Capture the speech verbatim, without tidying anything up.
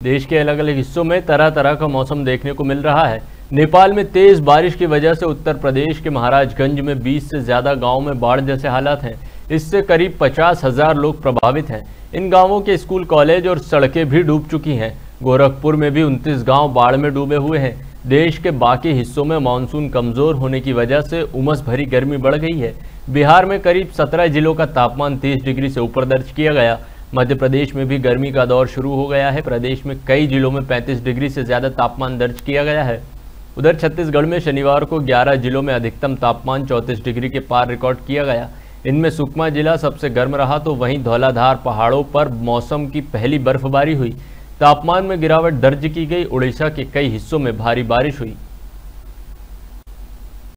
देश के अलग अलग हिस्सों में तरह तरह का मौसम देखने को मिल रहा है। नेपाल में तेज बारिश की वजह से उत्तर प्रदेश के महाराजगंज में बीस से ज्यादा गांवों में बाढ़ जैसे हालात हैं। इससे करीब पचास हजार लोग प्रभावित हैं। इन गांवों के स्कूल, कॉलेज और सड़कें भी डूब चुकी हैं। गोरखपुर में भी उनतीस गांव बाढ़ में डूबे हुए हैं। देश के बाकी हिस्सों में मानसून कमजोर होने की वजह से उमस भरी गर्मी बढ़ गई है। बिहार में करीब सत्रह जिलों का तापमान तीस डिग्री से ऊपर दर्ज किया गया। मध्य प्रदेश में भी गर्मी का दौर शुरू हो गया है। प्रदेश में कई जिलों में पैंतीस डिग्री से ज्यादा तापमान दर्ज किया गया है। उधर छत्तीसगढ़ में शनिवार को ग्यारह जिलों में अधिकतम तापमान चौंतीस डिग्री के पार रिकॉर्ड किया गया। इनमें सुकमा जिला सबसे गर्म रहा, तो वहीं धौलाधार पहाड़ों पर मौसम की पहली बर्फबारी हुई। तापमान में गिरावट दर्ज की गई। उड़ीसा के कई हिस्सों में भारी बारिश हुई।